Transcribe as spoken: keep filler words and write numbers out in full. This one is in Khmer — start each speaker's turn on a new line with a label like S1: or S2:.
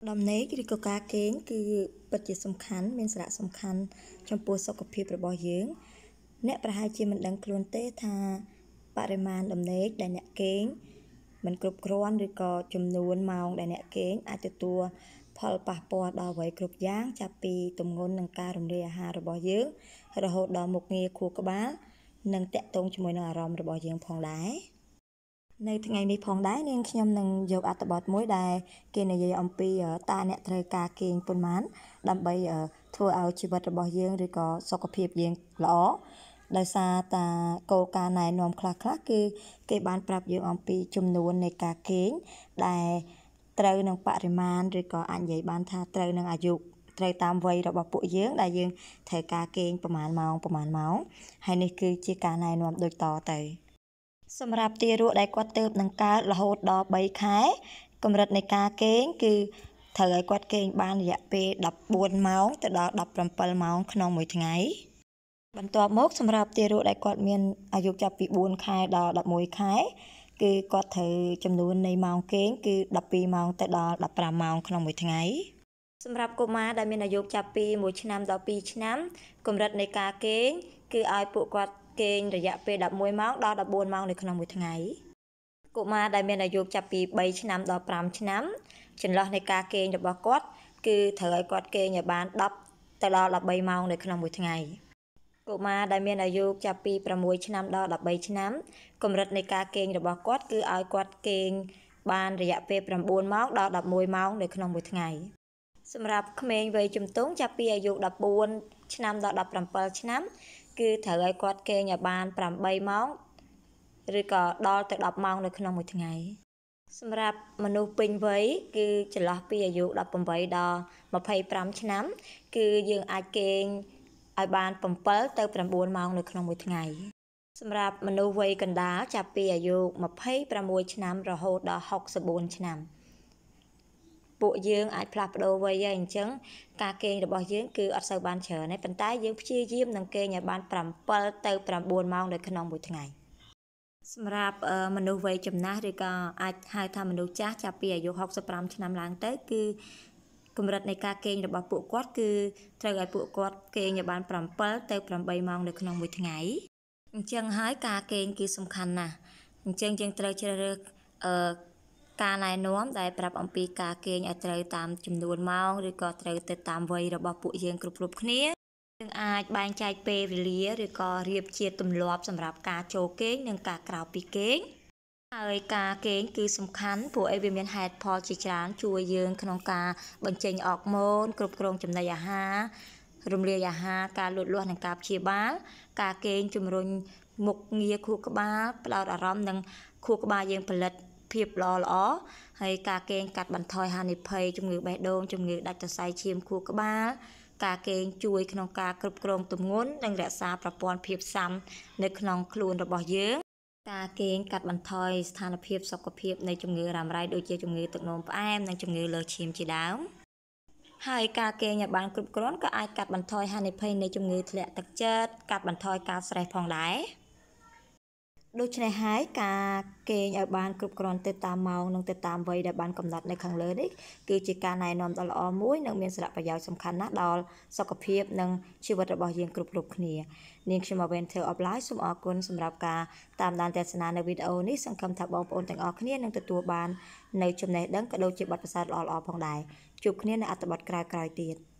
S1: ដំណេកឬក៏ការគេងគឺពិតជាសំខាន់មានសារៈសំខាន់ចំពោះសុខភាពរបស់យើងអ្នកប្រហែលជាមិនដឹងខ្លួនទេថាបរិមាណដំណេកដែលអ្នកគេងមិនគ្រប់គ្រាន់ឬក៏ចំនួនម៉ោងដែលអ្នកគេងអាចទទួលផលប៉ះពាល់ដល់អ្វីគ្រប់យ៉ាងចាប់ពីទម្ងន់និងការរំលាយអាហាររបស់យើងរហូតដល់មុខងារខួរក្បាលនិងតាក់ទងជាមួយនឹងអារម្មណ៍របស់យើងផងដែរនៅថ្ងៃនេះផងដែរនាងខ្ញុំនឹងយកអត្ថបទមួយដែលគេនិយាយអំពីតើអ្នកត្រូវការគេងប៉ុន្មានដើម្បីធ្វើឲ្យជីវិតរបស់យើងឬក៏សុខភាពយើងល្អដោយសារតាគោលការណ៍ណែនាំខ្លះៗគឺគេបានប្រាប់យើងអំពីចំនួននៃការគេងដែលត្រូវនឹងបរិមាណឬក៏អាចនិយាយបានថាត្រូវនឹងអាយុត្រូវតាមវ័យរបស់ពួកយើងដែលយើងត្រូវការគេងប្រហែលម៉ោងប្រហែលម៉ោងហើយនេះគឺជាការណែនាំដូចតទៅសម្រាប់ទារកដែលគាត់ទៅនឹងកើតរហូតដល់បីខែកម្រិតនៃការគេងគឺត្រូវឲ្យគាត់គេងបានរយៈពេលដប់បួនម៉ោងទៅដល់ដប់ប្រាំពីរម៉ោងក្នុងមួយថ្ងៃបន្ទាប់មកសម្រាប់ទារកដែលគាត់មានអាយុចាប់ពីបួនខែដល់ដប់មួយខែគឺគាត់ត្រូវចំនួននៃម៉ោងគេងគឺដប់ពីរម៉ោងទៅដល់ដប់ប្រាំម៉ោងក្នុងមួយថ្ងៃសម្រាប់កុមារដែលមានអាយុចាប់ពីមួយឆ្នាំដល់ពីរឆ្នាំកម្រិតនៃការគេងគឺឲ្យពួកគាត់គេងរយៈពេលដប់មួយម៉ោងដល់ដប់បួនម៉ោងនៅក្នុងមួយថ្ងៃកុមារដែលមានអាយុចាប់ពីបីឆ្នាំដល់ប្រាំឆ្នាំចន្លោះនៃការគេងរបស់គាត់គឺត្រូវឲ្យគាត់គេងឲ្យបានដប់ទៅដល់ដប់បីម៉ោងនៅក្នុងមួយថ្ងៃកុមារដែលមានអាយុចាប់ពីប្រាំមួយឆ្នាំដល់ដប់បីឆ្នាំកម្រិតនៃការគេងរបស់គាត់គឺឲ្យគាត់គេងបានរយៈពេលប្រាំបួនម៉ោងដល់ដប់មួយម៉ោងនៅក្នុងមួយថ្ងៃសម្រាប់ក្មេងវ័យជំទង់ចាប់ពីអាយុដប់បួនឆ្នាំដល់ដប់ប្រាំពីរឆ្នាំគឺត្រូវឲ្យគាត់គេងឲ្យបានប្រាំបីម៉ោងឬក៏ដល់ទៅដប់ម៉ោងនៅក្នុងមួយថ្ងៃសម្រាប់មនុស្សពេញវ័យគឺចន្លោះពីអាយុដប់ប្រាំបីដល់ម្ភៃប្រាំឆ្នាំគឺយើងអាចគេងឲ្យបានប្រាំពីរទៅប្រាំបួនម៉ោងនៅក្នុងមួយថ្ងៃសម្រាប់មនុស្សវ័យកណ្ដាលចាប់ពីអាយុម្ភៃប្រាំមួយឆ្នាំរហូតដល់ហុកសិបបួនឆ្នាំពួកយើងអាចផ្លាស់ប្ដូរវ័យហើយអញ្ចឹងការគេងរបស់យើងគឺអត់សូវបានច្រើនទេប៉ុន្តែយើងព្យាយាមនឹងគេងឲ្យបានប្រាំពីរទៅប្រាំបួនម៉ោងនៅក្នុងមួយថ្ងៃសម្រាប់មនុស្សវ័យចំណាស់ឬក៏អាចហៅថាមនុស្សចាស់ចាប់ពីអាយុហុកសិបប្រាំឆ្នាំឡើងទៅគឺកម្រិតនៃការគេងរបស់ពួកគាត់គឺត្រូវឲ្យពួកគាត់គេងឲ្យបានប្រាំពីរទៅប្រាំបីម៉ោងនៅក្នុងមួយថ្ងៃអញ្ចឹងហើយការគេងគឺសំខាន់ណាស់អញ្ចឹងយើងត្រូវជ្រើសរើសអឺការណែនាំដែលប្រាប់អំពីការគេងឲ្យត្រូវតាមចំនួនម៉ោងឬក៏ត្រូវទៅតាមវ័យរបស់ពួកយើងគ្រប់គ្រប់គ្នាយើងអាចបែងចែកពេលវេលាឬក៏រៀបជាទម្លាប់សម្រាប់ការចូលគេងនិងការក្រោកពីគេងហើយការគេងគឺសំខាន់ព្រោះអីវាមានហេតុផលជាច្រើនជួយយើងក្នុងការបញ្ចេញអរម៉ូនគ្រប់គ្រងចំណីអាហាររំលាយអាហារការលូតលាស់និងការព្យាបាលការគេងជំរុញមុខងារខួរក្បាលផ្ដោតអារម្មណ៍និងខួរក្បាលយើងផលិតភាពល្អល្អហើយការគេងកាត់បន្ថយហានិភ័យជំងឺបេះដូងជំងឺដាច់សរសៃឈាមខួរក្បាលការគេងជួយក្នុងការគ្រប់គ្រងទម្ងន់និងរក្សាប្រព័ន្ធភាពស៊ាំនៅក្នុងខ្លួនរបស់យើងការគេងកាត់បន្ថយស្ថានភាពសុខភាពនៃជំងឺរ៉ាំរ៉ៃដូចជាជំងឺទឹកនោមផ្អែមនិងជំងឺលើសឈាមជាដើមហើយការគេងឲ្យបានគ្រប់គ្រាន់ក៏អាចកាត់បន្ថយហានិភ័យនៃជំងឺធ្លាក់ទឹកចិត្តកាត់បន្ថយការស្រេសផងដែរដូច្នេះហើយការគេងឲ្យបានគ្រប់គ្រាន់ទៅតាមម៉ោងនិងទៅតាមវ័យដែលបានកំណត់នៅខាងលើនេះគឺជាការណែនាំដ៏ល្អមួយនិងមានសារៈប្រយោជន៍សំខាន់ណាស់ដល់សុខភាពនិងជីវិតរបស់យើងគ្រប់គ្រប់គ្នានាងខ្ញុំ Aventure of Life សូមអរគុណសម្រាប់ការតាមដានទស្សនានៅវីដេអូនេះសង្ឃឹមថាបងប្អូនទាំងអស់គ្នានឹងទទួលបាននៅចំណេះដឹងក៏ដូចជាបទពិសោធន៍ល្អៗផងដែរជួបគ្នានៅអត្ថបទក្រោយៗទៀត